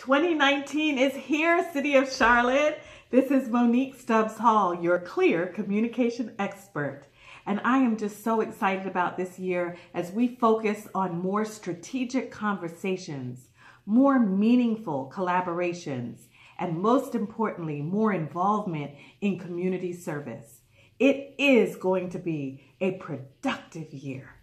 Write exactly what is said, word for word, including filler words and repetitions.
twenty nineteen is here, City of Charlotte. This is Monique Stubbs Hall, your clear communication expert. And I am just so excited about this year as we focus on more strategic conversations, more meaningful collaborations, and most importantly, more involvement in community service. It is going to be a productive year.